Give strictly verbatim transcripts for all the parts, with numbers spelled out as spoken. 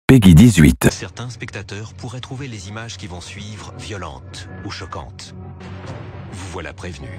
Peggy dix-huit. Certains spectateurs pourraient trouver les images qui vont suivre violentes ou choquantes. Vous voilà prévenu.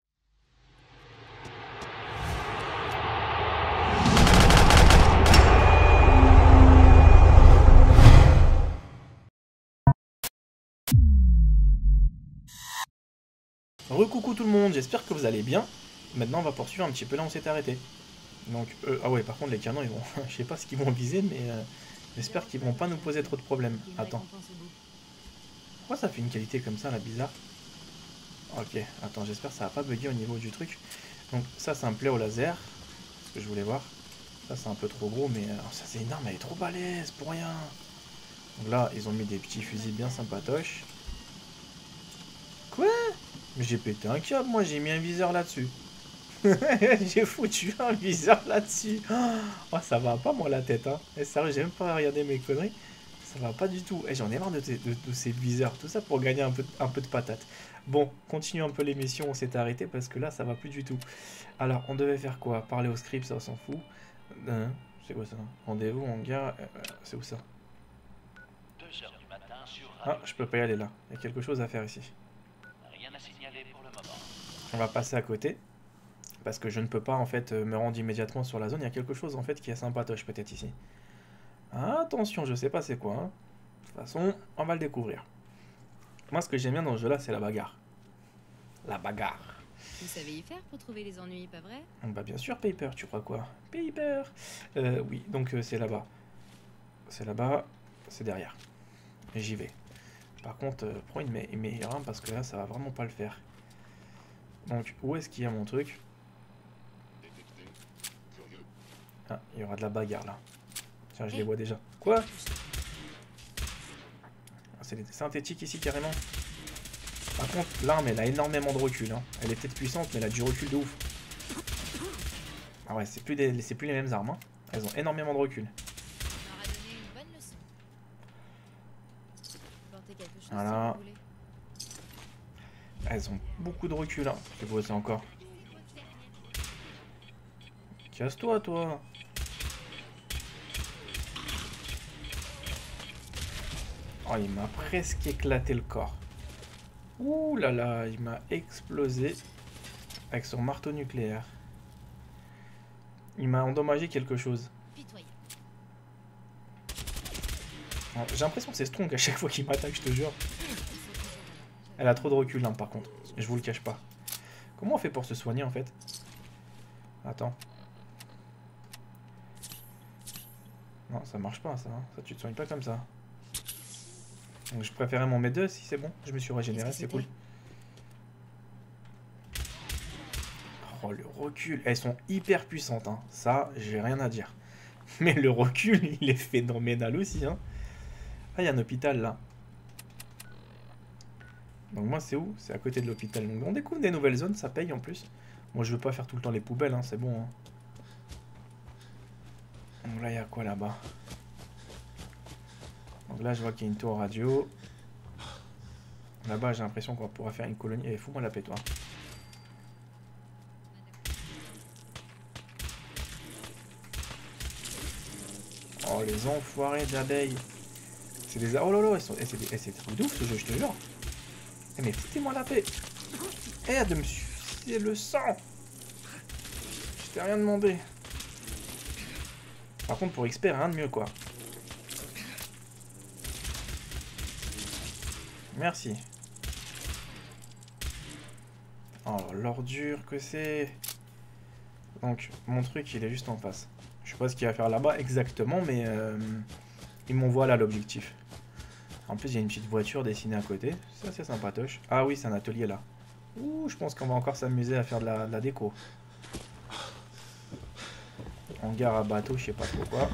Recoucou tout le monde, j'espère que vous allez bien. Maintenant on va poursuivre un petit peu là où on s'est arrêté. Donc, euh, ah ouais, par contre les canons ils vont, je sais pas ce qu'ils vont viser, mais euh, j'espère qu'ils vont pas nous poser trop de problèmes. Attends. Pourquoi ça fait une qualité comme ça là, bizarre? Ok, attends, j'espère que ça va pas bugger au niveau du truc. Donc ça c'est un play au laser, ce que je voulais voir. Ça c'est un peu trop gros, mais alors, ça c'est énorme, elle est trop balèze pour rien. Donc là ils ont mis des petits fusils bien sympatoches. Quoi? Mais j'ai pété un câble, moi j'ai mis un viseur là-dessus. J'ai foutu un viseur là-dessus. Oh, ça va pas moi la tête, hein. Et sérieux, j'ai même pas regardé mes conneries. Ça va pas du tout. Et j'en ai marre de, de, de ces viseurs. Tout ça pour gagner un peu, un peu de patate. Bon, continue un peu l'émission, on s'est arrêté parce que là ça va plus du tout. Alors, on devait faire quoi? Parler au script, ça on s'en fout. Hein, c'est quoi ça? Rendez-vous en gare. Euh, c'est où ça? Ah, je peux pas y aller là. Il y a quelque chose à faire ici. Rien à signaler pour le moment. On va passer à côté. Parce que je ne peux pas en fait me rendre immédiatement sur la zone. Il y a quelque chose en fait qui est sympatoche peut-être ici. Attention, je sais pas c'est quoi. Hein. De toute façon, on va le découvrir. Moi, ce que j'aime bien dans ce jeu-là, c'est la bagarre. La bagarre. Vous savez y faire pour trouver les ennuis, pas vrai? Bah bien sûr, Paper, tu crois quoi? Paper euh, Oui, donc euh, c'est là-bas. C'est là-bas, c'est derrière. Et j'y vais. Par contre, euh, prends une meilleure arme parce que là, ça va vraiment pas le faire. Donc, où est-ce qu'il y a mon truc? Ah, il y aura de la bagarre là. Tiens, je les vois déjà. Quoi? C'est des synthétiques ici carrément. Par contre, l'arme elle a énormément de recul. Hein. Elle est peut-être puissante, mais elle a du recul de ouf. Ah ouais, c'est plus, des... plus les mêmes armes. Hein. Elles ont énormément de recul. Voilà. Elles ont beaucoup de recul. Hein. C'est quoi ça encore? Casse-toi, toi. Oh, il m'a presque éclaté le corps. Ouh là là, il m'a explosé avec son marteau nucléaire. Il m'a endommagé quelque chose. J'ai l'impression que c'est Strong à chaque fois qu'il m'attaque, je te jure. Elle a trop de recul, hein, par contre. Je vous le cache pas. Comment on fait pour se soigner, en fait? Attends. Non, ça marche pas, ça. Hein. Ça, tu te soignes pas comme ça. Donc je préférais m'en mettre deux si c'est bon. Je me suis régénéré, c'est cool. Oh, le recul. Elles sont hyper puissantes, hein. Ça, j'ai rien à dire. Mais le recul, il est phénoménal aussi, hein. Ah, il y a un hôpital, là. Donc moi, c'est où? C'est à côté de l'hôpital. Donc on découvre des nouvelles zones, ça paye en plus. Moi, je veux pas faire tout le temps les poubelles, hein. C'est bon, hein. Donc là, il y a quoi, là-bas? Donc là, je vois qu'il y a une tour radio. Là-bas, j'ai l'impression qu'on pourra faire une colonie. Eh, fous-moi la paix, toi. Oh, les enfoirés d'abeilles. C'est des... Oh là là, ils sont... Eh, c'est des... eh, trop de ouf, ce jeu, je te jure. Eh, mais foutez-moi la paix. Eh, de me sucer le sang. Je t'ai rien demandé. Par contre, pour X P, rien de mieux, quoi. Merci. Oh, l'ordure que c'est. Donc, mon truc, il est juste en face. Je sais pas ce qu'il va faire là-bas exactement, mais euh, il m'envoie là l'objectif. En plus, il y a une petite voiture dessinée à côté. C'est assez sympatoche. Ah oui, c'est un atelier là. Ouh, je pense qu'on va encore s'amuser à faire de la, de la déco. Hangar à bateau, je sais pas trop quoi.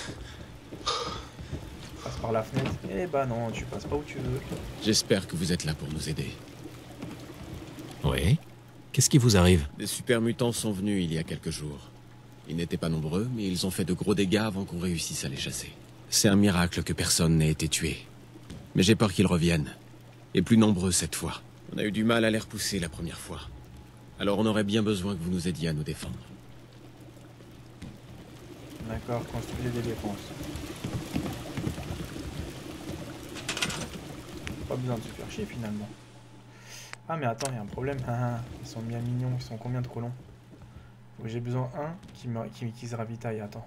Passe par la fenêtre. Eh bah non, tu passes pas où tu veux. J'espère que vous êtes là pour nous aider. Oui? Qu'est-ce qui vous arrive? Des super mutants sont venus il y a quelques jours. Ils n'étaient pas nombreux, mais ils ont fait de gros dégâts avant qu'on réussisse à les chasser. C'est un miracle que personne n'ait été tué. Mais j'ai peur qu'ils reviennent. Et plus nombreux cette fois. On a eu du mal à les repousser la première fois. Alors on aurait bien besoin que vous nous aidiez à nous défendre. D'accord, construire des défenses. Pas besoin de se faire chier finalement. Ah mais attends, il y a un problème. Ah, ils sont bien mignons, ils sont combien de colons? J'ai besoin un qui, me, qui, qui se ravitaille, attends.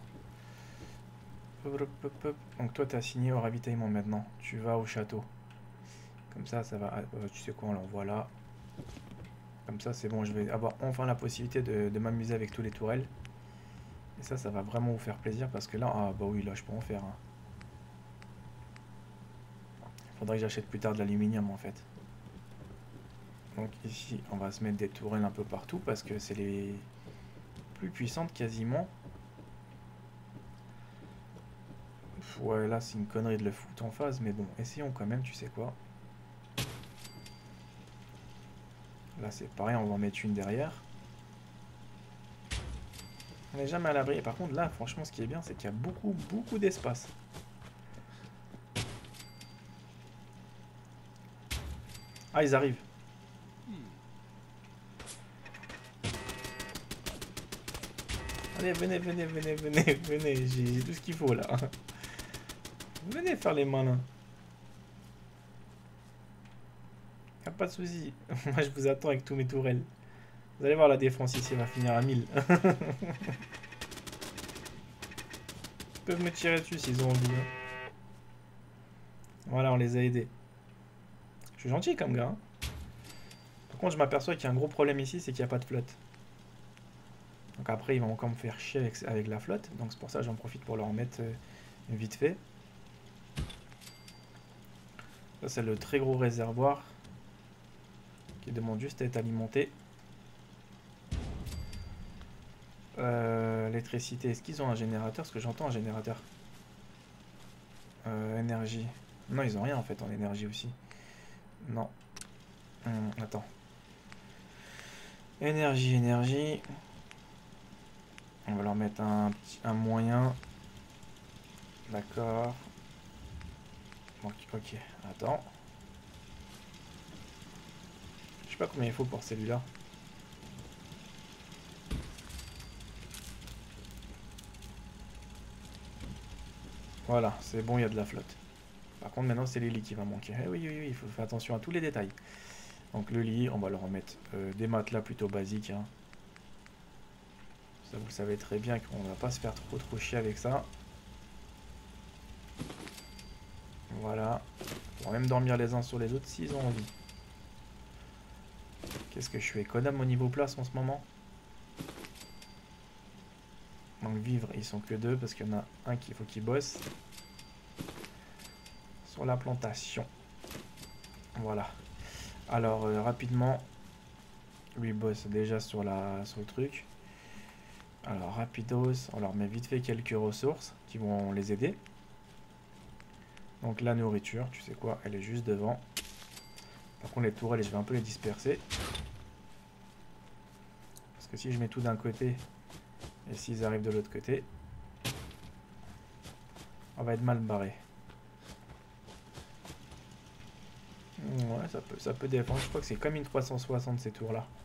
Donc toi t'es assigné au ravitaillement maintenant. Tu vas au château. Comme ça, ça va... Euh, tu sais quoi, on l'envoie là. Comme ça c'est bon, je vais avoir enfin la possibilité de, de m'amuser avec tous les tourelles. Et ça, ça va vraiment vous faire plaisir parce que là... Ah bah oui, là je peux en faire. Hein. Faudrait que j'achète plus tard de l'aluminium en fait. Donc ici, on va se mettre des tourelles un peu partout parce que c'est les plus puissantes quasiment. Ouais, là c'est une connerie de le foutre en phase, mais bon, essayons quand même, tu sais quoi. Là c'est pareil, on va en mettre une derrière. On n'est jamais à l'abri. Et par contre là, franchement, ce qui est bien, c'est qu'il y a beaucoup, beaucoup d'espace. Ah, ils arrivent. Allez, venez, venez, venez, venez, venez. J'ai tout ce qu'il faut là. Venez faire les malins. Y'a pas de souci. Moi, je vous attends avec tous mes tourelles. Vous allez voir, la défense ici va finir à mille. Ils peuvent me tirer dessus s'ils ont envie. Hein. Voilà, on les a aidés. Je suis gentil comme gars. Hein. Par contre, je m'aperçois qu'il y a un gros problème ici, c'est qu'il n'y a pas de flotte. Donc après, ils vont encore me faire chier avec, avec la flotte. Donc c'est pour ça que j'en profite pour leur en mettre euh, vite fait. Ça, c'est le très gros réservoir qui demande juste à être alimenté. Euh, L'électricité, est-ce qu'ils ont un générateur? Parce que j'entends un générateur. Euh, énergie. Non, ils ont rien en fait en énergie aussi. Non. Hum, attends. Énergie, énergie. On va leur mettre un, un moyen. D'accord. Ok, ok. Attends. Je sais pas combien il faut pour celui-là. Voilà, c'est bon, il y a de la flotte. Par contre, maintenant, c'est les lits qui va manquer. Eh oui, oui, oui, il faut faire attention à tous les détails. Donc le lit, on va leur remettre euh, des matelas plutôt basiques. Hein. Ça, vous le savez très bien qu'on va pas se faire trop trop chier avec ça. Voilà. On pourra même dormir les uns sur les autres s'ils ont envie. Qu'est-ce que je suis économe au niveau place en ce moment? Donc vivre, ils sont que deux parce qu'il y en a un qu'il faut qu'il bosse. Sur la plantation. Voilà. Alors euh, rapidement, lui bosse déjà sur, la, sur le truc. Alors rapidos, on leur met vite fait quelques ressources qui vont les aider. Donc la nourriture, tu sais quoi, elle est juste devant. Par contre les tourelles, je vais un peu les disperser. Parce que si je mets tout d'un côté, et s'ils arrivent de l'autre côté, on va être mal barré. Ouais, ça peut, ça peut défendre. Je crois que c'est comme une trois cent soixante ces tours là.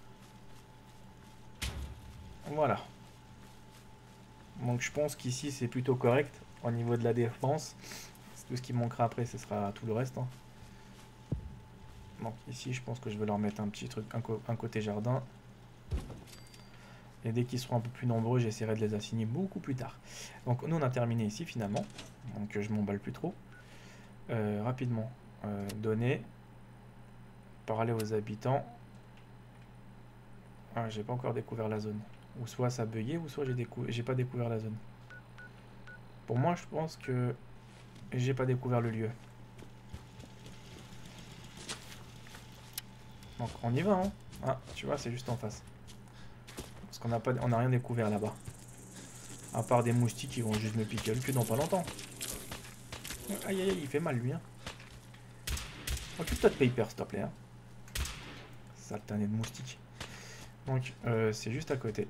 Voilà. Donc je pense qu'ici c'est plutôt correct au niveau de la défense. Tout ce qui manquera après, ce sera tout le reste. Hein. Donc ici je pense que je vais leur mettre un petit truc, un, co un côté jardin. Et dès qu'ils seront un peu plus nombreux, j'essaierai de les assigner beaucoup plus tard. Donc nous on a terminé ici finalement. Donc je m'emballe plus trop. Euh, rapidement. Euh, donner. Parler aux habitants. Ah, j'ai pas encore découvert la zone. Ou soit ça a bugué, ou soit j'ai décou j'ai pas découvert la zone. Pour moi, je pense que j'ai pas découvert le lieu. Donc on y va, hein. Ah, tu vois, c'est juste en face. Parce qu'on n'a pas, on n'a rien découvert là-bas. À part des moustiques qui vont juste me piquer le cul dans pas longtemps. Aïe aïe aïe, il fait mal lui, hein. Occupe-toi de Paper, s'il te plaît, hein. Satané de moustiques. Donc, euh, c'est juste à côté.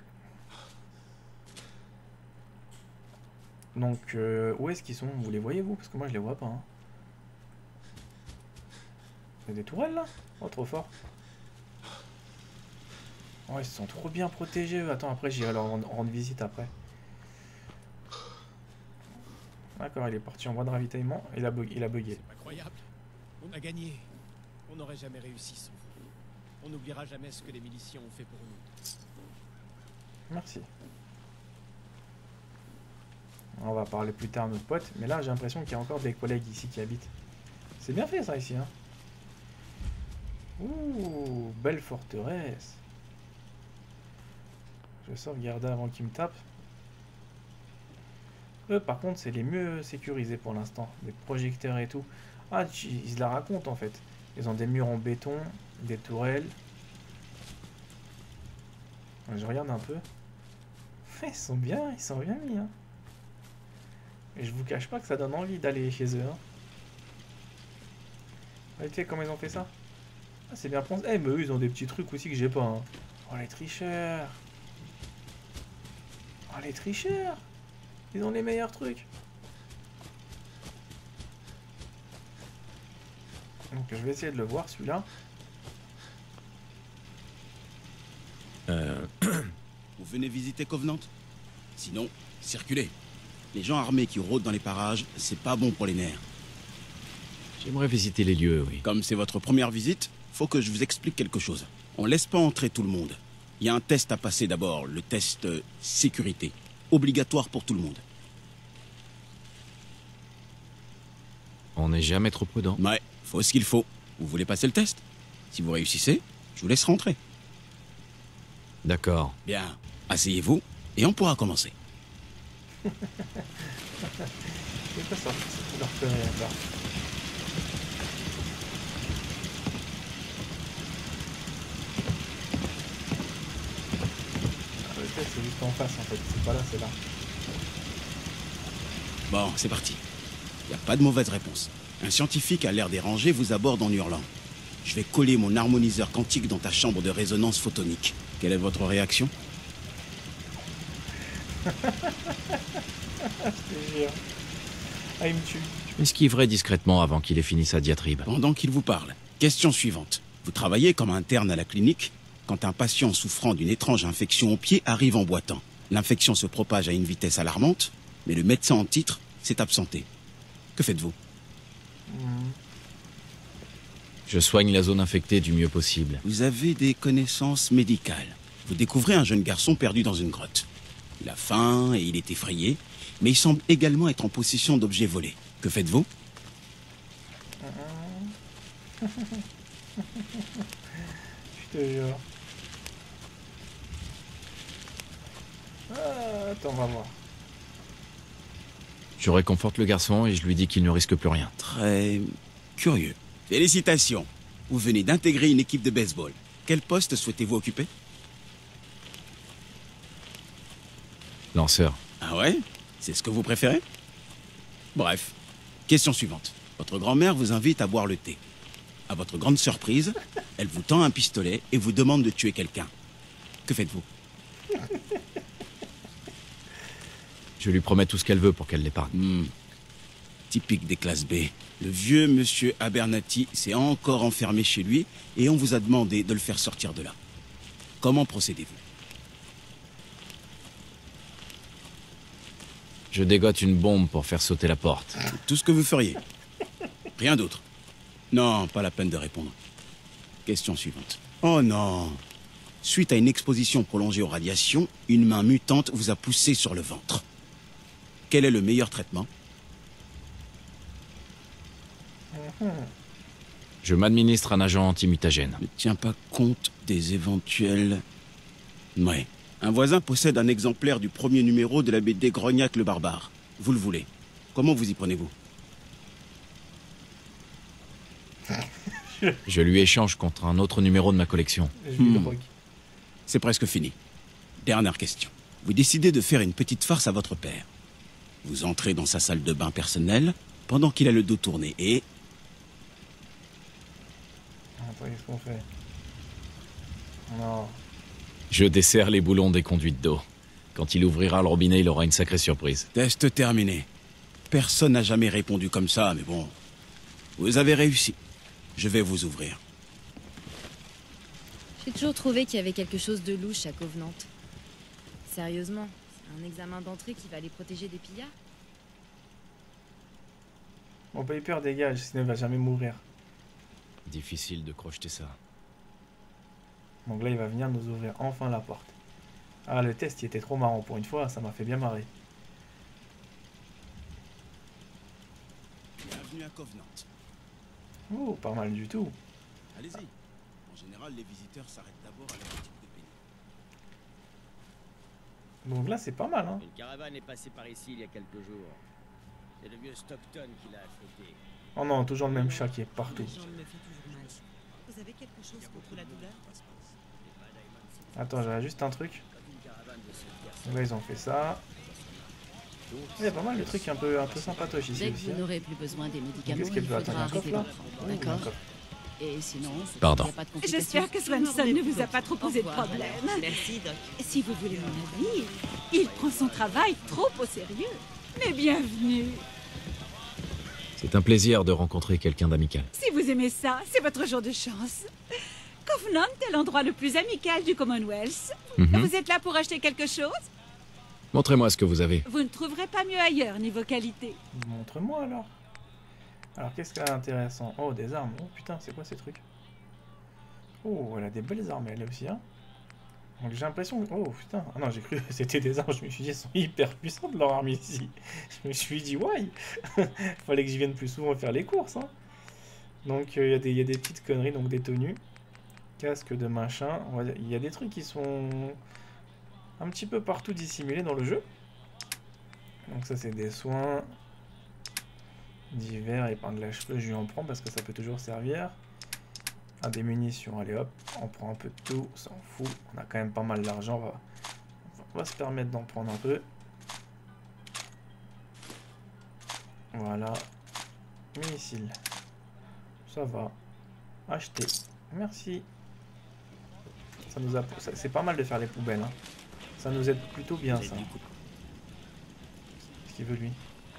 Donc, euh, où est-ce qu'ils sont? Vous les voyez, vous? Parce que moi, je les vois pas. Hein. Il y a des tourelles, là? Oh, trop fort. Oh, ils sont trop bien protégés, eux. Attends, après, j'irai leur rendre, rendre visite, après. D'accord, il est parti en voie de ravitaillement. Il a, bug, il a bugué. Incroyable. On a gagné. On n'aurait jamais réussi sans vous. On n'oubliera jamais ce que les miliciens ont fait pour nous. Merci. On va parler plus tard à notre pote, mais là j'ai l'impression qu'il y a encore des collègues ici qui habitent. C'est bien fait ça ici, hein. Ouh, belle forteresse. Je vais sauvegarder avant qu'ils me tapent. Eux par contre c'est les mieux sécurisés pour l'instant. Des projecteurs et tout. Ah, ils la racontent en fait. Ils ont des murs en béton, des tourelles. Je regarde un peu. Ils sont bien, ils sont bien mis. Hein. Et je vous cache pas que ça donne envie d'aller chez eux. Hein. Regardez comment ils ont fait ça. Ah, c'est bien pensé. Eh, mais eux, ils ont des petits trucs aussi que j'ai pas. Hein. Oh, les tricheurs. Oh, les tricheurs. Ils ont les meilleurs trucs. Donc, je vais essayer de le voir, celui-là. Euh... Vous venez visiter Covenant? Sinon, circulez. Les gens armés qui rôdent dans les parages, c'est pas bon pour les nerfs. J'aimerais visiter les lieux, oui. Comme c'est votre première visite, faut que je vous explique quelque chose. On laisse pas entrer tout le monde. Il y a un test à passer d'abord, le test euh, sécurité. Obligatoire pour tout le monde. On n'est jamais trop prudent. Ouais, faut ce qu'il faut. Vous voulez passer le test? Si vous réussissez, je vous laisse rentrer. D'accord. Bien, asseyez-vous et on pourra commencer. C'est pas ça, c'est leur connerie encore. Ah, le test c'est juste en face en fait, c'est pas là, c'est là. Bon, c'est parti. Y a pas de mauvaise réponse. Un scientifique à l'air dérangé vous aborde en hurlant. Je vais coller mon harmoniseur quantique dans ta chambre de résonance photonique. Quelle est votre réaction? Je te jure. Ah, il me tue. Je m'esquiverai discrètement avant qu'il ait fini sa diatribe. Pendant qu'il vous parle, question suivante. Vous travaillez comme interne à la clinique quand un patient souffrant d'une étrange infection au pied arrive en boitant. L'infection se propage à une vitesse alarmante, mais le médecin en titre s'est absenté. Que faites-vous? Mmh. Je soigne la zone infectée du mieux possible. Vous avez des connaissances médicales. Vous découvrez un jeune garçon perdu dans une grotte. Il a faim et il est effrayé, mais il semble également être en possession d'objets volés. Que faites-vous? Je te jure. Ah, attends, on va voir. Je réconforte le garçon et je lui dis qu'il ne risque plus rien. Très curieux. Félicitations. Vous venez d'intégrer une équipe de baseball. Quel poste souhaitez-vous occuper? Lanceur. Ah ouais? C'est ce que vous préférez? Bref. Question suivante. Votre grand-mère vous invite à boire le thé. À votre grande surprise, elle vous tend un pistolet et vous demande de tuer quelqu'un. Que faites-vous? Je lui promets tout ce qu'elle veut pour qu'elle l'épargne. Hmm. Typique des classes B. Le vieux monsieur Abernathy s'est encore enfermé chez lui et on vous a demandé de le faire sortir de là. Comment procédez-vous? Je dégote une bombe pour faire sauter la porte. Tout ce que vous feriez. Rien d'autre. Non, pas la peine de répondre. Question suivante. Oh non. Suite à une exposition prolongée aux radiations, une main mutante vous a poussé sur le ventre. Quel est le meilleur traitement? Je m'administre un agent antimutagène. Ne tient pas compte des éventuels... Ouais. Un voisin possède un exemplaire du premier numéro de la B D Grognac le Barbare. Vous le voulez. Comment vous y prenez-vous? Je lui échange contre un autre numéro de ma collection. Je lui Hmm. drogue. C'est presque fini. Dernière question. Vous décidez de faire une petite farce à votre père. Vous entrez dans sa salle de bain personnelle pendant qu'il a le dos tourné et... Attends, qu'est-ce qu'on fait? Non. Je desserre les boulons des conduites d'eau. Quand il ouvrira le robinet, il aura une sacrée surprise. Test terminé. Personne n'a jamais répondu comme ça, mais bon... Vous avez réussi. Je vais vous ouvrir. J'ai toujours trouvé qu'il y avait quelque chose de louche à Covenant. Sérieusement, c'est un examen d'entrée qui va les protéger des pillards? Mon Piper dégage, sinon il va jamais mourir. Difficile de crocheter ça. Donc là, il va venir nous ouvrir enfin la porte. Ah, le test, il était trop marrant pour une fois, ça m'a fait bien marrer. Bienvenue à Covenant. Oh, pas mal du tout. Allez-y. En général, les visiteurs s'arrêtent d'abord à la boutique de Penny. Donc là, c'est pas mal, hein. Une caravane est passée par ici il y a quelques jours. C'est le vieux Stockton qui l'a affrété. Oh non, toujours le même chat qui est partout. Les gens me font toujours mal. Vous avez quelque chose contre la douleur? Attends, j'avais juste un truc. Donc là, ils ont fait ça. Il y a pas mal de trucs un peu, un peu sympatoches ici Dès que aussi. vous hein. n'aurez plus besoin des médicaments, Qu'est-ce qu'elle il veut faudra attaquer un coffre arrêter là d'en prendre. Oh, il y a un D'accord. coffre. Et sinon, Pardon. il n'y a pas de complications. J'espère que Swanson ne vous a pas trop posé de Au revoir, problème. madame. Merci, Doc. Si vous voulez mon avis, il prend son travail trop au sérieux. Mais bienvenue. C'est un plaisir de rencontrer quelqu'un d'amical. Si vous aimez ça, c'est votre jour de chance. Covenant est l'endroit le plus amical du Commonwealth. Mhm. Vous êtes là pour acheter quelque chose? Montrez-moi ce que vous avez. Vous ne trouverez pas mieux ailleurs niveau qualité. Montre-moi alors. Alors, qu'est-ce qu'elle a d'intéressant? Oh, des armes. Oh putain, c'est quoi ces trucs? Oh, elle a des belles armes elle aussi, hein. Donc j'ai l'impression... Oh putain, ah non, j'ai cru que c'était des armes, je me suis dit, elles sont hyper puissantes leurs armes ici. Je me suis dit, ouais, fallait que j'y vienne plus souvent faire les courses, hein. Donc il euh, y, y a des petites conneries, donc des tenues, casque de machin, il y a des trucs qui sont un petit peu partout dissimulés dans le jeu. Donc ça c'est des soins divers, épingle à cheveux, je lui en prends parce que ça peut toujours servir. Ah, des munitions, allez hop, on prend un peu de tout, on s'en fout, on a quand même pas mal d'argent, on va, on va se permettre d'en prendre un peu. Voilà, missile, ça va, acheter, merci. Ça nous a, c'est pas mal de faire les poubelles, hein. Ça nous aide plutôt bien ça. Qu'est-ce qu'il veut lui?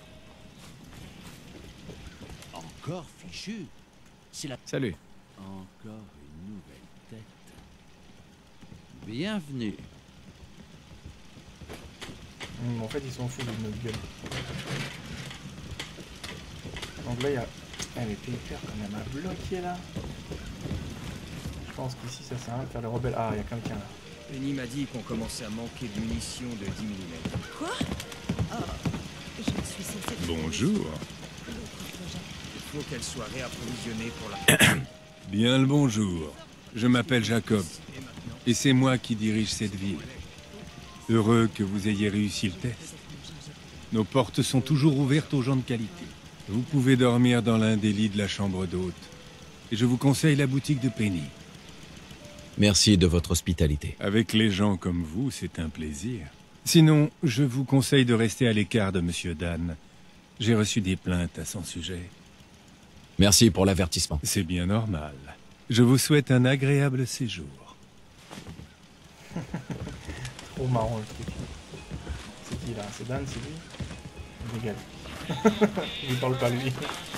Encore fichu. C'est la... Salut. Encore une nouvelle tête. Bienvenue. Mmh, en fait, ils sont fous de notre gueule. Donc là, il y a... Elle est hyper quand même à bloquer là. Je pense qu'ici, ça sert à rien de faire le rebelle. Ah, il y a quelqu'un là. Penny m'a dit qu'on commençait à manquer de munitions de dix millimètres. Quoi? Oh, je suis censée... Bonjour. Il faut qu'elle soit réapprovisionnée pour la... Bien le bonjour. Je m'appelle Jacob, et c'est moi qui dirige cette ville. Heureux que vous ayez réussi le test. Nos portes sont toujours ouvertes aux gens de qualité. Vous pouvez dormir dans l'un des lits de la chambre d'hôte. Et je vous conseille la boutique de Penny. Merci de votre hospitalité. Avec les gens comme vous, c'est un plaisir. Sinon, je vous conseille de rester à l'écart de Monsieur Dan. J'ai reçu des plaintes à son sujet. Merci pour l'avertissement. C'est bien normal. Je vous souhaite un agréable séjour. Trop marrant le truc. C'est qui là? C'est Dan, c'est lui? Légal. Je lui parle pas lui.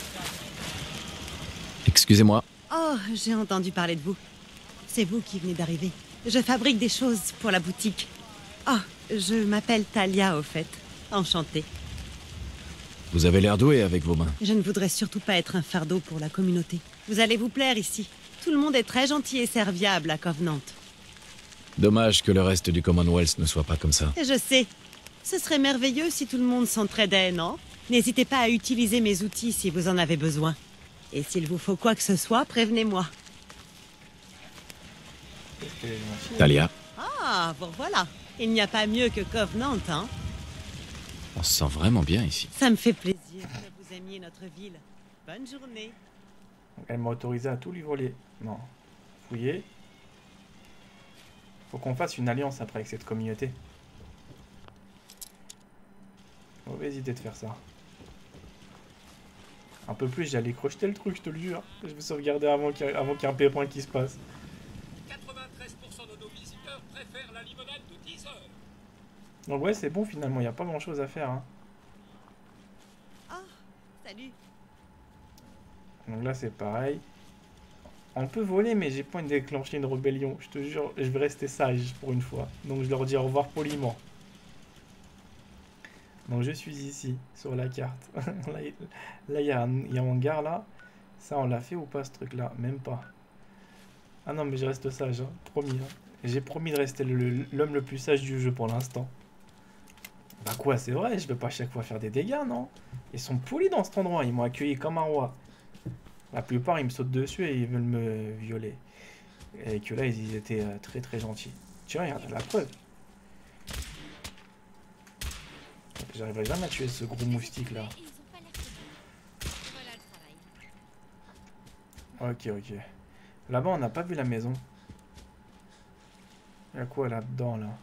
Excusez-moi. Oh, j'ai entendu parler de vous. C'est vous qui venez d'arriver. Je fabrique des choses pour la boutique. Oh, je m'appelle Talia au fait. Enchantée. Vous avez l'air doué avec vos mains. Je ne voudrais surtout pas être un fardeau pour la communauté. Vous allez vous plaire ici. Tout le monde est très gentil et serviable à Covenant. Dommage que le reste du Commonwealth ne soit pas comme ça. Je sais. Ce serait merveilleux si tout le monde s'entraidait, non? N'hésitez pas à utiliser mes outils si vous en avez besoin. Et s'il vous faut quoi que ce soit, prévenez-moi. Talia. Ah, vous voilà. Il n'y a pas mieux que Covenant, hein? On se sent vraiment bien ici. Ça me fait plaisir que vous aimiez notre ville. Bonne journée. Elle m'a autorisé à tout lui voler. Non. Fouiller. Faut qu'on fasse une alliance après avec cette communauté. Mauvaise idée de faire ça. Un peu plus, j'allais crocheter le truc, je te le jure. Je vais sauvegarder avant qu'il y ait avant qu'il y ait un pépin qui se passe. quatre-vingt-treize pour cent de nos visiteurs préfèrent la limonade de dix heures. Donc ouais, c'est bon finalement, il n'y a pas grand chose à faire. Hein. Oh, salut. Donc là c'est pareil. On peut voler mais j'ai pas envie de déclencher une rébellion. Je te jure, je vais rester sage pour une fois. Donc je leur dis au revoir poliment. Donc je suis ici, sur la carte. Là, il y a un, il y a un hangar là. Ça, on l'a fait ou pas, ce truc-là? Même pas. Ah non, mais je reste sage, hein. Promis. Hein. J'ai promis de rester l'homme le, le plus sage du jeu pour l'instant. Bah quoi, c'est vrai, je veux pas à chaque fois faire des dégâts, non? Ils sont polis dans cet endroit, ils m'ont accueilli comme un roi. La plupart, ils me sautent dessus et ils veulent me violer. Et que là, ils étaient euh, très très gentils. Tiens, regarde, la preuve. J'arriverai jamais à tuer ce gros moustique là. Ok, ok. Là-bas, on n'a pas vu la maison. Il y a quoi là-dedans, là?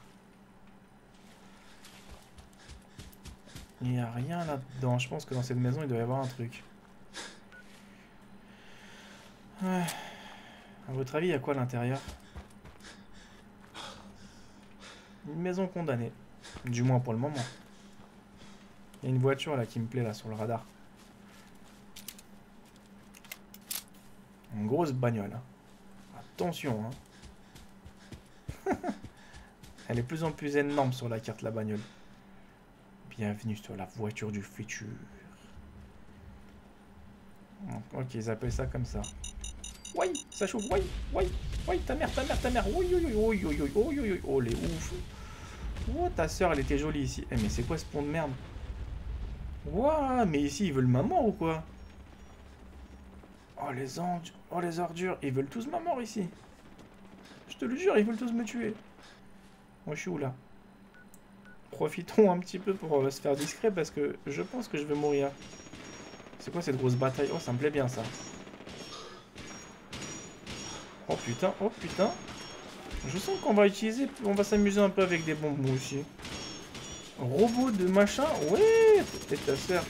Il n'y a rien là-dedans. Je pense que dans cette maison, il doit y avoir un truc. Ouais. À votre avis, il y a quoi à l'intérieur? Une maison condamnée. Du moins pour le moment. Il y a une voiture là qui me plaît là sur le radar. Une grosse bagnole. Hein. Attention. Hein. Elle est de plus en plus énorme sur la carte la bagnole. Bienvenue sur la voiture du futur. Ok, ils appellent ça comme ça. Oui, ça chauffe. Oui, oui, oui, ta mère, ta mère, ta mère. Oui, oui, oui, oui, oui, oui, oui, oui, oh, les ouf. Oh, ta soeur, elle était jolie ici. Eh, mais c'est quoi ce pont de merde? Ouah, mais ici, ils veulent ma mort ou quoi? Oh, les ordures. Oh, les ordures. Ils veulent tous ma mort ici. Je te le jure, ils veulent tous me tuer. Moi, je suis où, là? Profitons un petit peu pour euh, se faire discret parce que je pense que je vais mourir. C'est quoi cette grosse bataille? Oh, ça me plaît bien, ça. Oh, putain. Oh, putain. Je sens qu'on va utiliser... On va s'amuser un peu avec des bombes, moi aussi. Robot de machin. Ouais, peut-être ta sœur.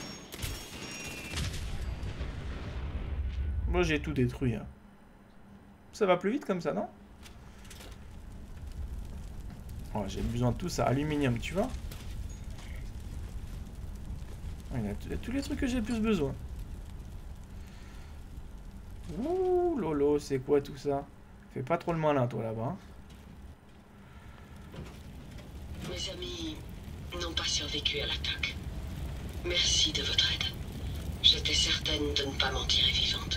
Moi, j'ai tout détruit. Hein. Ça va plus vite comme ça, non? Oh, j'ai besoin de tout ça. Aluminium, tu vois? Il y a tous les trucs que j'ai le plus besoin. Ouh, lolo, c'est quoi tout ça? Fais pas trop le malin, toi, là-bas. Mes amis n'ont pas survécu à l'attaque. Merci de votre aide. J'étais certaine de ne pas m'en tirer vivante.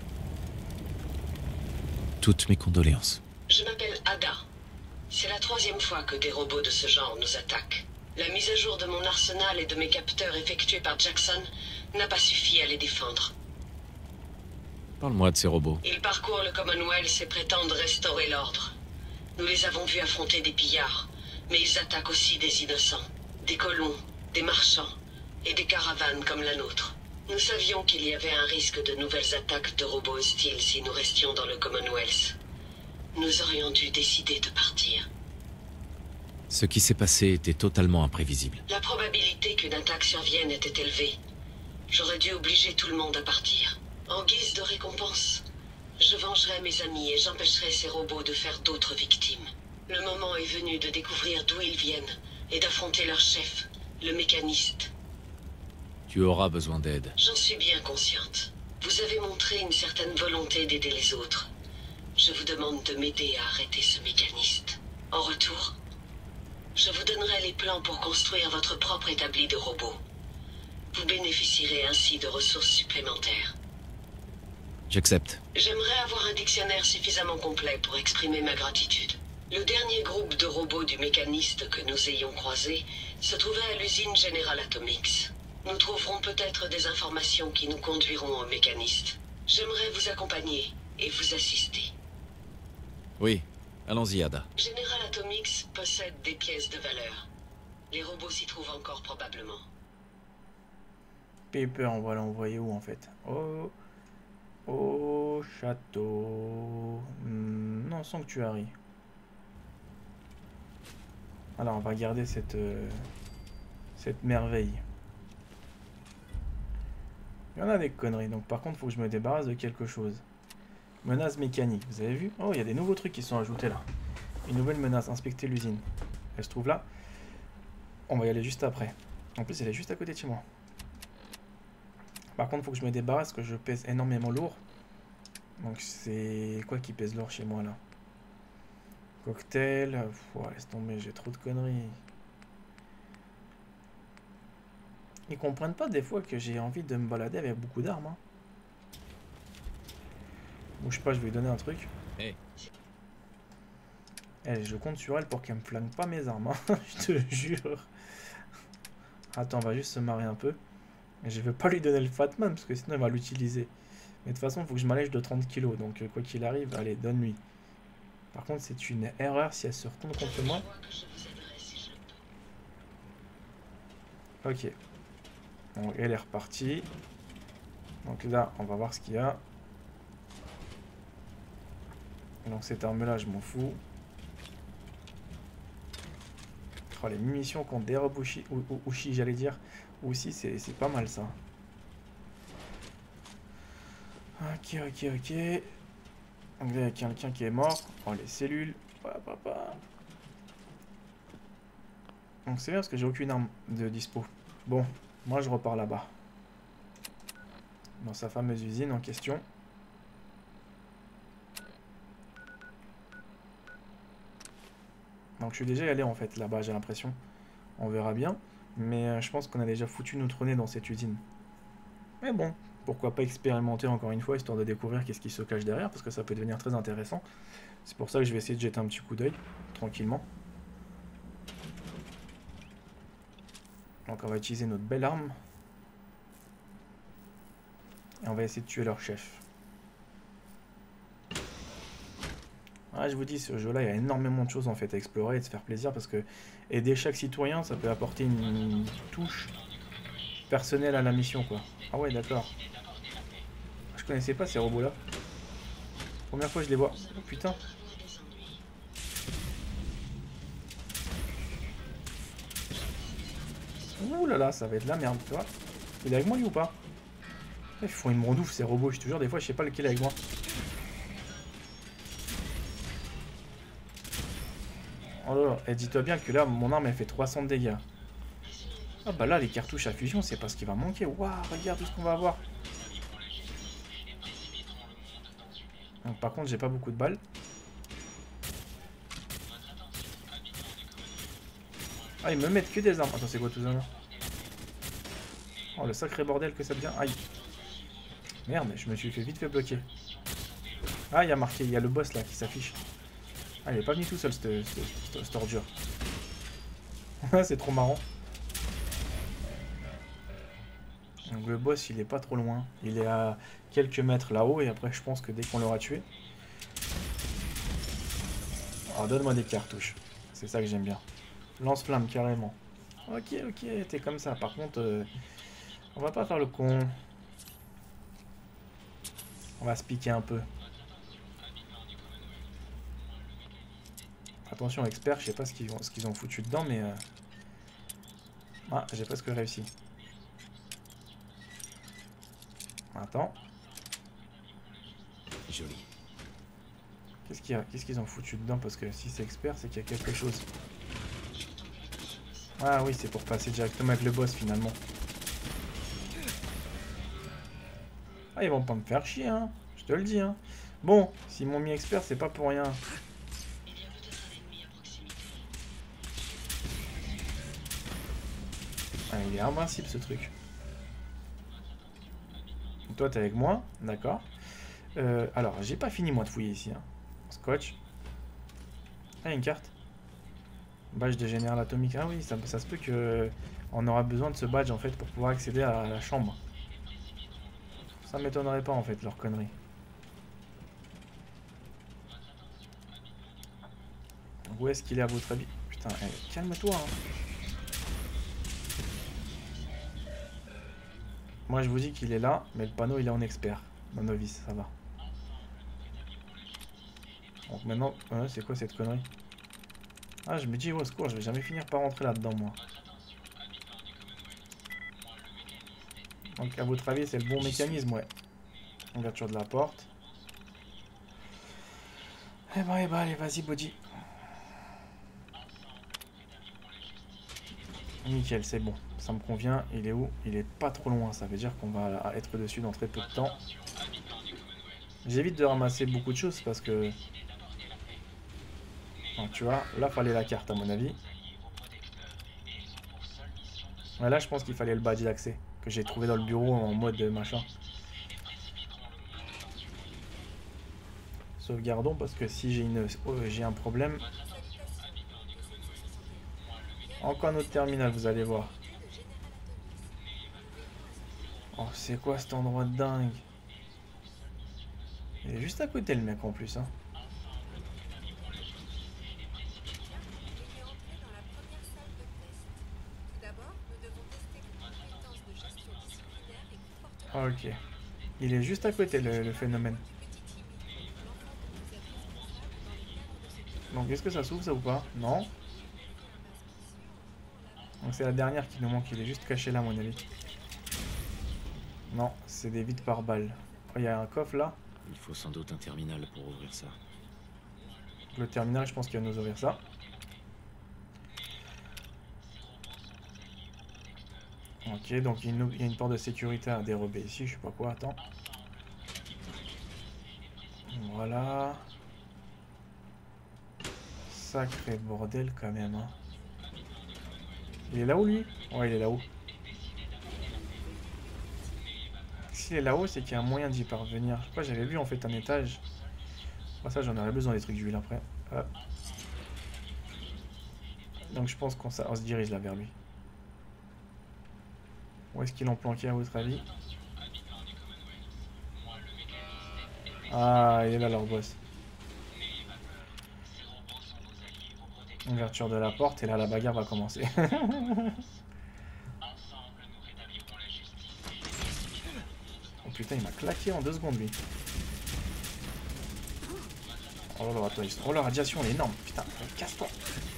Toutes mes condoléances. Je m'appelle Ada. C'est la troisième fois que des robots de ce genre nous attaquent. La mise à jour de mon arsenal et de mes capteurs effectués par Jackson n'a pas suffi à les défendre. Parle-moi de ces robots. Ils parcourent le Commonwealth et prétendent restaurer l'ordre. Nous les avons vus affronter des pillards, mais ils attaquent aussi des innocents, des colons, des marchands et des caravanes comme la nôtre. Nous savions qu'il y avait un risque de nouvelles attaques de robots hostiles si nous restions dans le Commonwealth. Nous aurions dû décider de partir. Ce qui s'est passé était totalement imprévisible. La probabilité qu'une attaque survienne était élevée. J'aurais dû obliger tout le monde à partir. En guise de récompense, je vengerai mes amis et j'empêcherai ces robots de faire d'autres victimes. Le moment est venu de découvrir d'où ils viennent et d'affronter leur chef, le mécaniste. Tu auras besoin d'aide. J'en suis bien consciente. Vous avez montré une certaine volonté d'aider les autres. Je vous demande de m'aider à arrêter ce mécaniste. En retour, je vous donnerai les plans pour construire votre propre établi de robots. Vous bénéficierez ainsi de ressources supplémentaires. J'accepte. J'aimerais avoir un dictionnaire suffisamment complet pour exprimer ma gratitude. Le dernier groupe de robots du mécaniste que nous ayons croisé se trouvait à l'usine General Atomics. Nous trouverons peut-être des informations qui nous conduiront au mécaniste. J'aimerais vous accompagner et vous assister. Oui, allons-y, Ada. General Atomics possède des pièces de valeur. Les robots s'y trouvent encore probablement. Paper, on va l'envoyer où en fait? Au... Au château... Hmm, non, Sanctuary. Alors, on va garder cette... Euh, cette merveille. Il y en a des conneries, donc par contre, il faut que je me débarrasse de quelque chose. Menace mécanique, vous avez vu? Oh, il y a des nouveaux trucs qui sont ajoutés là. Une nouvelle menace, inspecter l'usine. Elle se trouve là. On va y aller juste après. En plus, elle est juste à côté de chez moi. Par contre, il faut que je me débarrasse, que je pèse énormément lourd. Donc c'est quoi qui pèse lourd chez moi là? Cocktail. Pff, ouais, laisse tomber, j'ai trop de conneries. Ils comprennent pas des fois que j'ai envie de me balader avec beaucoup d'armes. Hein. Bouge pas, je vais lui donner un truc. Hey. Eh, je compte sur elle pour qu'elle me flingue pas mes armes, hein. Je te jure. Attends, on va juste se marrer un peu. Et je veux pas lui donner le Fatman parce que sinon il va l'utiliser. Mais de toute façon, il faut que je m'allège de trente kilos. Donc quoi qu'il arrive, allez, donne-lui. Par contre, c'est une erreur si elle se retourne contre moi. Ok. Donc elle est repartie. Donc là, on va voir ce qu'il y a. Donc cette arme-là, je m'en fous. Oh, les munitions qu'on dérobe Uchi, Uchi j'allais dire. Aussi, c'est pas mal ça. Ok, ok, ok. Donc là, il y a quelqu'un qui est mort. Oh, les cellules. Papa, papa. Donc c'est bien parce que j'ai aucune arme de dispo. Bon, moi je repars là-bas. Dans sa fameuse usine en question. Donc je suis déjà allé en fait là-bas, j'ai l'impression. On verra bien. Mais euh, je pense qu'on a déjà foutu notre nez dans cette usine. Mais bon, pourquoi pas expérimenter encore une fois, histoire de découvrir qu'est-ce qui se cache derrière, parce que ça peut devenir très intéressant. C'est pour ça que je vais essayer de jeter un petit coup d'œil, tranquillement. Donc on va utiliser notre belle arme. Et on va essayer de tuer leur chef. Ah, je vous dis, ce jeu-là, il y a énormément de choses en fait à explorer et de se faire plaisir parce que aider chaque citoyen, ça peut apporter une, une touche personnelle à la mission, quoi. Ah ouais, d'accord. Je connaissais pas ces robots-là. Première fois que je les vois. Oh putain. Ouh là là, ça va être de la merde, tu vois. Il est avec moi lui ou pas? Ils font une mondouffe ces robots, je te jure, des fois je sais pas lequel est avec moi. Oh là là, et dis-toi bien que là, mon arme elle fait trois cents de dégâts. Ah bah là, les cartouches à fusion, c'est pas ce qui va manquer. Waouh, regarde tout ce qu'on va avoir. Donc, par contre, j'ai pas beaucoup de balles. Ah, ils me mettent que des armes. Attends, c'est quoi tout ça là? Oh, le sacré bordel que ça devient. Aïe. Merde, je me suis fait vite fait bloquer. Ah, il y a marqué, il y a le boss là qui s'affiche. Ah, il est pas venu tout seul, cette, cette, cette, cette ordure. C'est trop marrant. Donc le boss, il est pas trop loin. Il est à quelques mètres là-haut, et après, je pense que dès qu'on l'aura tué... Alors, donne-moi des cartouches. C'est ça que j'aime bien. Lance-flamme, carrément. Ok, ok, t'es comme ça. Par contre, euh, on va pas faire le con. On va se piquer un peu. Attention, expert, je sais pas ce qu'ils ont, ce qu'ils ont foutu dedans, mais... Euh... Ah, j'ai presque réussi. Attends. Joli. Qu'est-ce qu'il y a, qu'est-ce qu'ils ont foutu dedans? Parce que si c'est expert, c'est qu'il y a quelque chose. Ah oui, c'est pour passer directement avec le boss, finalement. Ah, ils vont pas me faire chier, hein. Je te le dis, hein. Bon, s'ils m'ont mis expert, c'est pas pour rien. Ah, il est invincible ce truc. Toi t'es avec moi, d'accord. Euh, alors, j'ai pas fini moi de fouiller ici. Hein. Scotch. Ah, une carte. Badge de général atomique. Ah oui, ça, ça se peut que on aura besoin de ce badge en fait pour pouvoir accéder à la chambre. Ça m'étonnerait pas en fait, leur connerie. Où est-ce qu'il est à votre avis? Putain, eh, calme-toi. Hein. Moi je vous dis qu'il est là, mais le panneau il est en expert. Non novice, ça va. Donc maintenant, ouais, c'est quoi cette connerie? Ah, je me dis, au secours, je vais jamais finir par rentrer là-dedans moi. Donc à votre avis, c'est le bon mécanisme, ouais. Ouverture de la porte. Eh ben, eh ben, allez, vas-y, body. Nickel, c'est bon. Ça me convient. Il est où? Il est pas trop loin. Ça veut dire qu'on va être dessus dans très peu de temps. J'évite de ramasser beaucoup de choses parce que... Donc, tu vois, là, fallait la carte à mon avis. Ouais, là, je pense qu'il fallait le badge d'accès que j'ai trouvé dans le bureau en mode machin. Sauvegardons parce que si j'ai une oh, j'ai un problème. Encore notre terminal, vous allez voir. Oh, c'est quoi cet endroit de dingue? Il est juste à côté le mec en plus. Hein. Ok. Il est juste à côté le, le phénomène. Donc est-ce que ça s'ouvre ça ou pas? Non. Donc c'est la dernière qui nous manque, il est juste caché là à mon avis. Non, c'est des vides par balle. Oh, il y a un coffre là. Il faut sans doute un terminal pour ouvrir ça. Le terminal, je pense qu'il va nous ouvrir ça. Ok, donc il y a une porte de sécurité à dérober ici, je sais pas quoi, attends. Voilà. Sacré bordel quand même. Hein. Il est là-haut lui? Ouais, il est là-haut. S'il est là-haut, c'est qu'il y a un moyen d'y parvenir. Je crois que j'avais vu en fait un étage. Pour ça, j'en aurais besoin des trucs d'huile après. Hop. Donc je pense qu'on on se dirige là vers lui. Où est-ce qu'ils l'ont planqué à votre avis? Ah, il est là leur boss. Ouverture de la porte et là la bagarre va commencer. Oh putain, il m'a claqué en deux secondes lui. Oh là, attends, oh la radiation elle est énorme. Putain, casse-toi.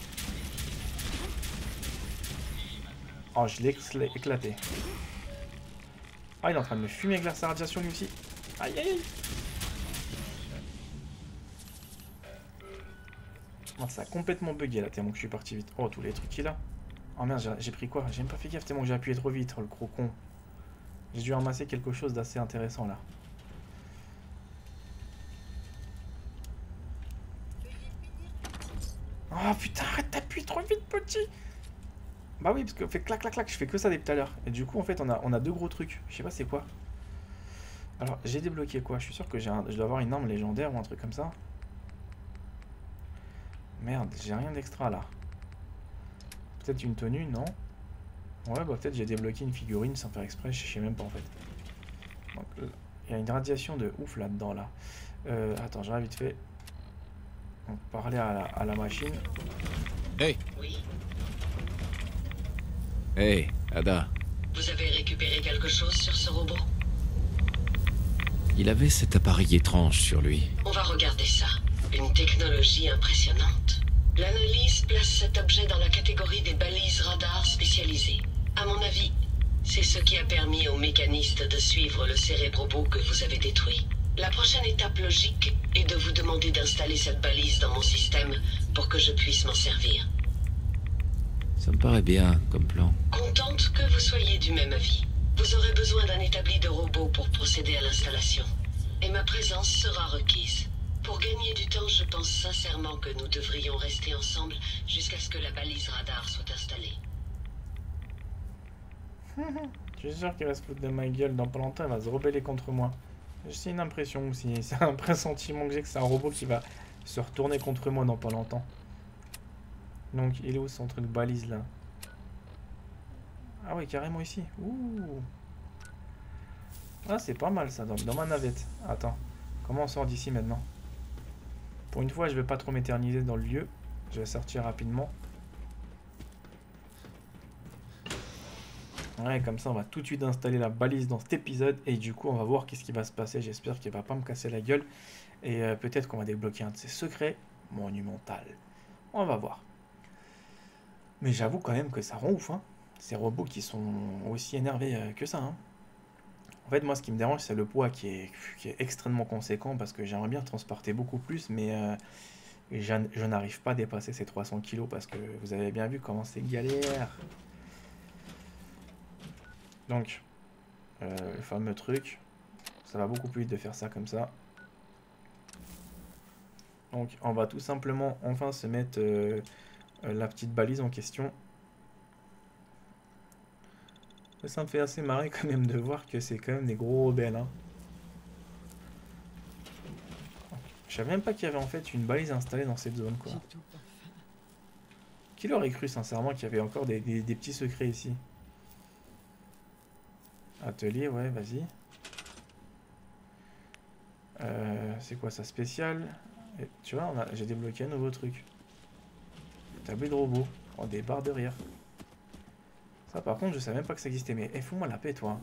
Oh, je l'ai éclaté. Ah, il est en train de me fumer avec sa radiation lui aussi. Aïe aïe aïe. Oh, ça a complètement bugué là, tellement que je suis parti vite. Oh, tous les trucs qu'il a. Oh merde, j'ai pris quoi? J'ai même pas fait gaffe tellement que j'ai appuyé trop vite, oh, le gros con. J'ai dû ramasser quelque chose d'assez intéressant là. Oh putain, arrête d'appuyer trop vite, petit. Bah oui, parce que fait clac clac clac, je fais que ça depuis tout à l'heure. Et du coup, en fait, on a, on a deux gros trucs. Je sais pas c'est quoi. Alors, j'ai débloqué quoi? Je suis sûr que j'ai un, je dois avoir une arme légendaire ou un truc comme ça. Merde, j'ai rien d'extra là. Peut-être une tenue, non? Ouais, bah peut-être j'ai débloqué une figurine sans faire exprès, je sais même pas en fait. Donc, il y a une radiation de ouf là-dedans là. Euh, attends, j'arrive vite fait. On va parler à la, à la machine. Hey! Oui. Hey, Ada. Vous avez récupéré quelque chose sur ce robot? Il avait cet appareil étrange sur lui. On va regarder ça. Une technologie impressionnante. L'analyse place cet objet dans la catégorie des balises radars spécialisées. À mon avis, c'est ce qui a permis aux mécanistes de suivre le cérébrobot que vous avez détruit. La prochaine étape logique est de vous demander d'installer cette balise dans mon système pour que je puisse m'en servir. Ça me paraît bien comme plan. Contente que vous soyez du même avis. Vous aurez besoin d'un établi de robot pour procéder à l'installation. Et ma présence sera requise. Pour gagner du temps, je pense sincèrement que nous devrions rester ensemble jusqu'à ce que la balise radar soit installée. Je suis sûr qu'il va se foutre de ma gueule dans pas longtemps, il va se rebeller contre moi. C'est une impression aussi, c'est un pressentiment que j'ai que c'est un robot qui va se retourner contre moi dans pas longtemps. Donc il est où son truc balise là? Ah ouais, carrément ici. Ouh. Ah, c'est pas mal ça, dans, dans ma navette. Attends, comment on sort d'ici maintenant? Pour une fois, je vais pas trop m'éterniser dans le lieu. Je vais sortir rapidement. Ouais, comme ça, on va tout de suite installer la balise dans cet épisode. Et du coup, on va voir qu'est-ce qui va se passer. J'espère qu'il va pas me casser la gueule. Et euh, peut-être qu'on va débloquer un de ses secrets monumentaux. On va voir. Mais j'avoue quand même que ça rend ouf, hein. Ces robots qui sont aussi énervés euh, que ça, hein. En fait, moi, ce qui me dérange, c'est le poids qui est, qui est extrêmement conséquent parce que j'aimerais bien transporter beaucoup plus, mais euh, je, je n'arrive pas à dépasser ces trois cents kilos parce que vous avez bien vu comment c'est galère. Donc, euh, le fameux truc, ça va beaucoup plus vite de faire ça comme ça. Donc, on va tout simplement enfin se mettre euh, la petite balise en question. Ça me fait assez marrer quand même de voir que c'est quand même des gros rebelles. Hein. Je savais même pas qu'il y avait en fait une balise installée dans cette zone, quoi. Qui l'aurait cru sincèrement qu'il y avait encore des, des, des petits secrets ici? Atelier, ouais, vas-y. Euh, c'est quoi ça, spécial? Et, tu vois, j'ai débloqué un nouveau truc. Tablé de robot. Oh, des barres de rire. Ça, par contre, je savais même pas que ça existait. Mais eh, fous-moi la paix, toi.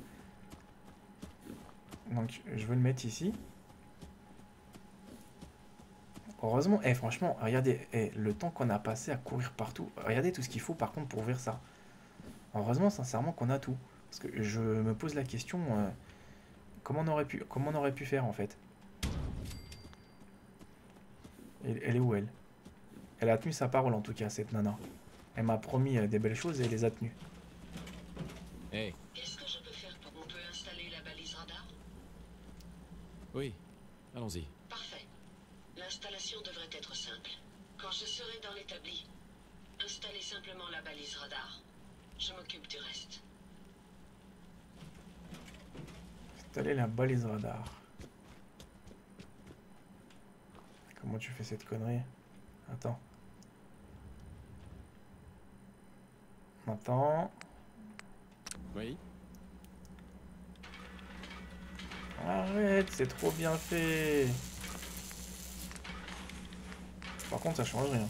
Donc, je vais le mettre ici. Heureusement, eh, franchement, regardez eh, le temps qu'on a passé à courir partout. Regardez tout ce qu'il faut, par contre, pour ouvrir ça. Heureusement, sincèrement, qu'on a tout. Parce que je me pose la question, euh, comment on aurait pu, comment on aurait pu faire, en fait? Elle, elle est où, elle? Elle a tenu sa parole, en tout cas, cette nana. Elle m'a promis euh, des belles choses et elle les a tenues. Hey. Qu'est-ce que je peux faire pour... On peut installer la balise radar? Oui, allons-y. Parfait. L'installation devrait être simple. Quand je serai dans l'établi, installez simplement la balise radar. Je m'occupe du reste. Installer la balise radar. Comment tu fais cette connerie? Attends. Attends. Oui. Arrête, c'est trop bien fait. Par contre, ça change rien.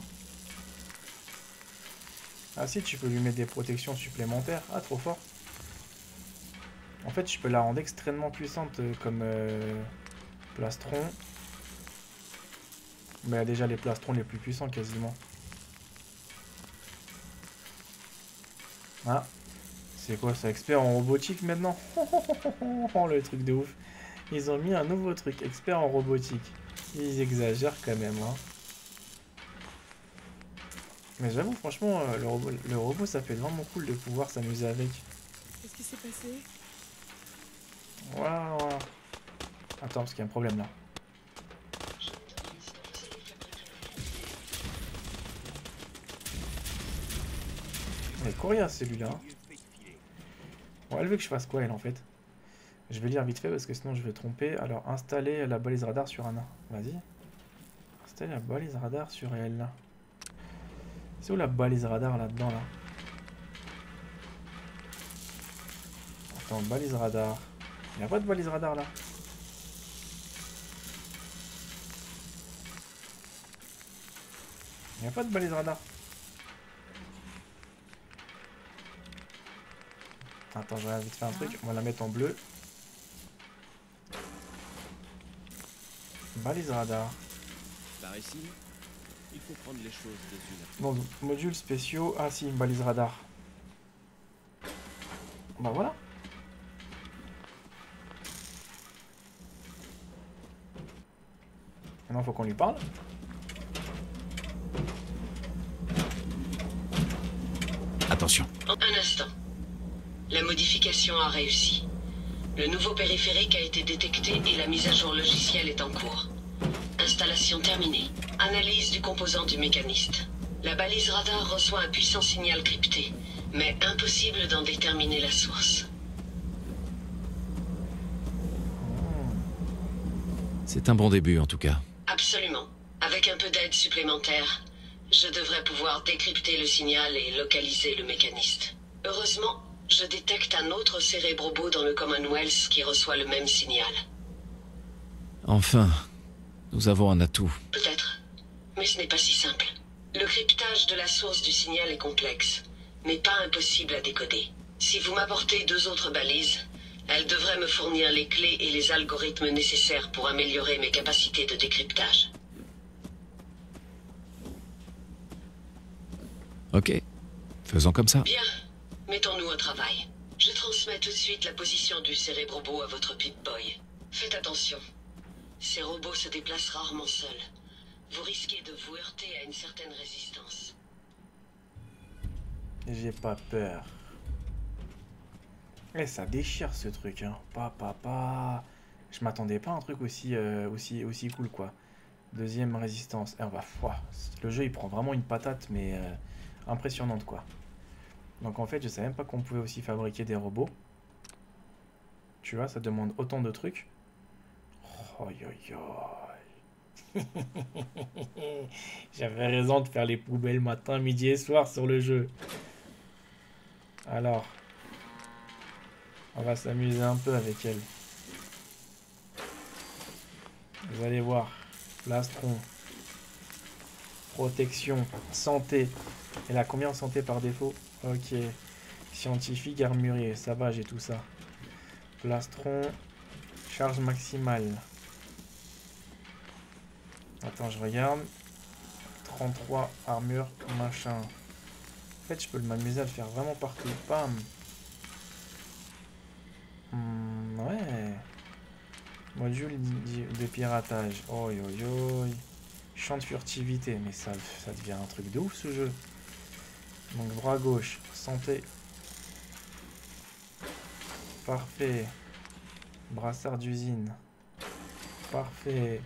Ah si, tu peux lui mettre des protections supplémentaires. Ah, trop fort. En fait, je peux la rendre extrêmement puissante euh, comme euh, plastron. Mais elle a déjà les plastrons les plus puissants quasiment. Ah, c'est quoi ça? Expert en robotique maintenant? Oh, le truc de ouf. Ils ont mis un nouveau truc, expert en robotique. Ils exagèrent quand même, hein. Mais j'avoue, franchement, euh, le, robot, le robot, ça fait vraiment cool de pouvoir s'amuser avec. Qu'est-ce qui s'est passé? Voilà, voilà. Attends, parce qu'il y a un problème là. Elle est coriace celui-là. Bon, elle veut que je fasse quoi, elle, en fait? Je vais lire vite fait parce que sinon je vais tromper. Alors, installer la balise radar sur Anna. Vas-y. Installer la balise radar sur elle. C'est où la balise radar là-dedans, là? Attends, balise radar. Il n'y a pas de balise radar, là? Il n'y a pas de balise radar. Attends, je vais vite faire un truc. On va la mettre en bleu. Balise radar. Par ici, il faut prendre les choses des unes après. Bon, modules spéciaux. Ah si, balise radar. Bah voilà. Maintenant, faut qu'on lui parle. Attention. Un instant. La modification a réussi. Le nouveau périphérique a été détecté et la mise à jour logicielle est en cours. Installation terminée. Analyse du composant du mécaniste. La balise radar reçoit un puissant signal crypté, mais impossible d'en déterminer la source. C'est un bon début en tout cas. Absolument. Avec un peu d'aide supplémentaire, je devrais pouvoir décrypter le signal et localiser le mécaniste. Heureusement, je détecte un autre cérébrobot dans le Commonwealth qui reçoit le même signal. Enfin, nous avons un atout. Peut-être, mais ce n'est pas si simple. Le cryptage de la source du signal est complexe, mais pas impossible à décoder. Si vous m'apportez deux autres balises, elles devraient me fournir les clés et les algorithmes nécessaires pour améliorer mes capacités de décryptage. Ok, faisons comme ça. Bien, mettons-nous au travail. Je transmets tout de suite la position du cérébrobot à votre Pip-Boy. Faites attention. Ces robots se déplacent rarement seuls. Vous risquez de vous heurter à une certaine résistance. J'ai pas peur. Eh, ça déchire ce truc, hein. Pa, pa, pa. Je m'attendais pas à un truc aussi, euh, aussi, aussi cool, quoi. Deuxième résistance. Eh, on va... Ouah, le jeu, il prend vraiment une patate, mais euh, impressionnante, quoi. Donc, en fait, je savais même pas qu'on pouvait aussi fabriquer des robots. Tu vois, ça demande autant de trucs. Oh, yo, yo. J'avais raison de faire les poubelles matin, midi et soir sur le jeu. Alors, on va s'amuser un peu avec elle. Vous allez voir. Plastron. Protection. Santé. Elle a combien en santé par défaut? Ok. Scientifique, armurier. Ça va, j'ai tout ça. Plastron. Charge maximale. Attends, je regarde. trente-trois, armure, machin. En fait, je peux m'amuser à le faire vraiment partout. Bam. Hmm, ouais. Module de piratage. Oi, oi, oi. Champ de furtivité. Mais ça, ça devient un truc de ouf, ce jeu. Donc, bras gauche. Santé. Parfait. Brassard d'usine. Parfait.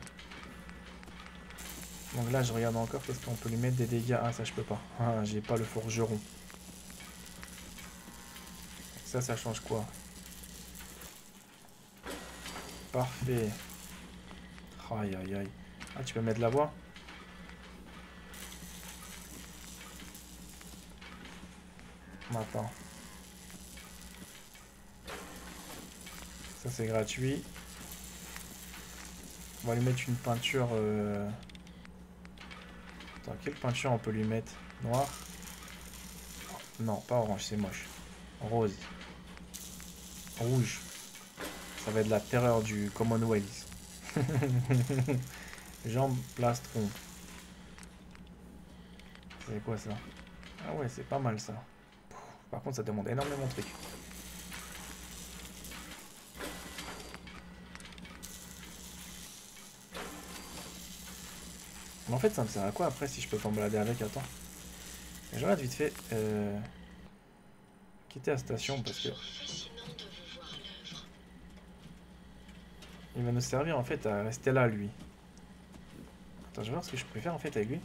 Donc là, je regarde encore, qu'est-ce qu'on peut lui mettre des dégâts? Ah, ça, je peux pas. Ah, j'ai pas le forgeron. Ça, ça change quoi? Parfait. Aïe, aïe, aïe. Ah, tu peux mettre la voix? Attends. Ça, c'est gratuit. On va lui mettre une peinture... Euh... Attends, quelle peinture on peut lui mettre? Noir? Non, pas orange, c'est moche. Rose. Rouge. Ça va être la terreur du Commonwealth. Jambe, plastron. C'est quoi ça? Ah ouais, c'est pas mal ça. Par contre, ça demande énormément de trucs. Mais en fait, ça me sert à quoi après si je peux pas me balader avec? Attends. Je regarde vite fait. Euh... Quitter la station parce que... Il va nous servir en fait à rester là, lui. Attends, je vais voir ce que je peux faire en fait avec lui.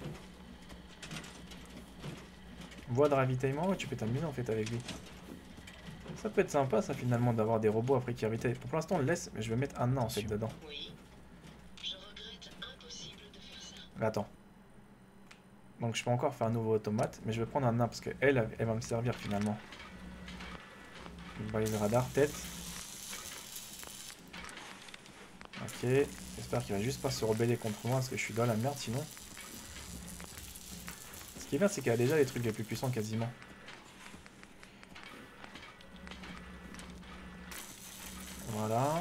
Voie de ravitaillement, ouais, tu peux t'amuser en fait avec lui. Ça peut être sympa ça finalement d'avoir des robots après qui ravitaillent. Pour l'instant on le laisse, mais je vais mettre un nain en fait dedans. Attends. Donc je peux encore faire un nouveau automate, mais je vais prendre un nain parce qu'elle, elle, elle va me servir finalement. Balise radar, tête. Ok, j'espère qu'il va juste pas se rebeller contre moi parce que je suis dans la merde sinon. Ce qui est bien, c'est qu'elle a déjà les trucs les plus puissants quasiment. Voilà.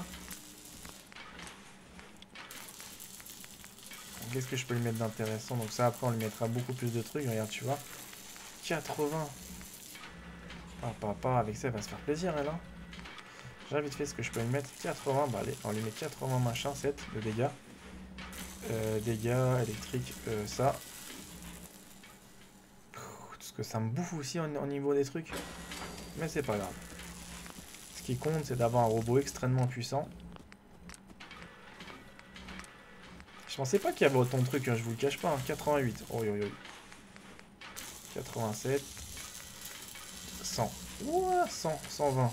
Qu'est-ce que je peux lui mettre d'intéressant? Donc ça, après, on lui mettra beaucoup plus de trucs. Regarde, tu vois. quatre-vingts. Ah, papa, avec ça, elle va se faire plaisir, elle, hein. J'ai vite fait ce que je peux lui mettre. quatre-vingts, bah allez, on lui met quatre-vingts machin, sept de dégâts. Euh, dégâts électriques, euh, ça. Parce que ça me bouffe aussi au, au niveau des trucs. Mais c'est pas grave. Ce qui compte, c'est d'avoir un robot extrêmement puissant. Je pensais pas qu'il y avait autant de trucs, hein, je vous le cache pas. Hein. quatre-vingt-huit. Oh, yo, yo. quatre-vingt-sept. cent. Ouah, cent, cent vingt.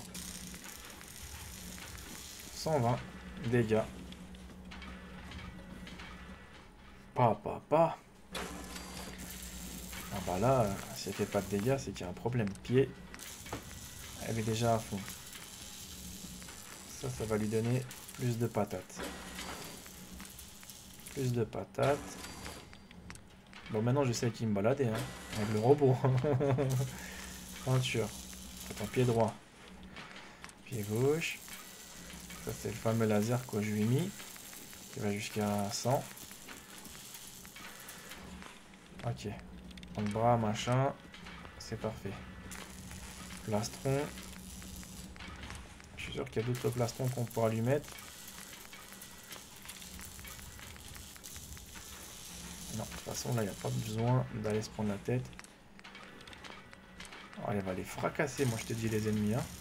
cent vingt dégâts. Pas, pas, pas. Ah bah là, si elle fait pas de dégâts, c'est qu'il y a un problème. Pied. Elle est déjà à fond. Ça, ça va lui donner plus de patates. Plus de patates. Bon, maintenant, je sais qui me balader, hein. Avec le robot. Peinture. Attends, pied droit. Pied gauche. Ça, c'est le fameux laser que je lui ai mis. Qui va jusqu'à cent. Ok. Donc, bras, machin. C'est parfait. Plastron. Je suis sûr qu'il y a d'autres plastrons qu'on pourra lui mettre. Non, de toute façon, là, il n'y a pas besoin d'aller se prendre la tête. Oh, elle va les fracasser, moi, je te dis, les ennemis, hein.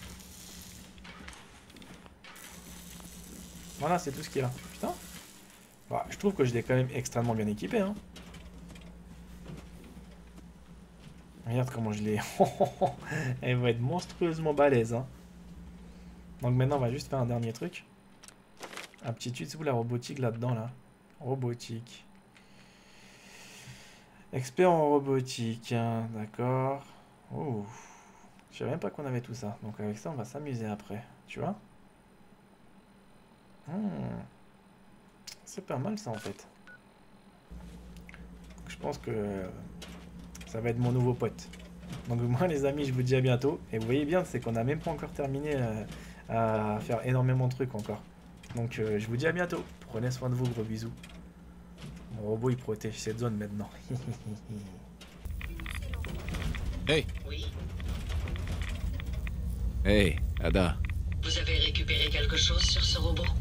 Voilà, c'est tout ce qu'il y a. Putain. Bah, je trouve que je l'ai quand même extrêmement bien équipé, hein. Regarde comment je l'ai. Elle va être monstrueusement balèze, hein. Donc maintenant, on va juste faire un dernier truc. Un petit tuto sous la robotique là-dedans, là. Robotique. Expert en robotique, hein, d'accord. Oh. Je savais même pas qu'on avait tout ça. Donc avec ça, on va s'amuser après. Tu vois? Hmm. C'est pas mal ça en fait. Je pense que ça va être mon nouveau pote. Donc moi les amis, je vous dis à bientôt. Et vous voyez bien, c'est qu'on n'a même pas encore terminé euh, à faire énormément de trucs encore. Donc euh, je vous dis à bientôt. Prenez soin de vous, gros bisous. Mon robot il protège cette zone maintenant. Hey. Oui. Hey, Ada. Vous avez récupéré quelque chose sur ce robot?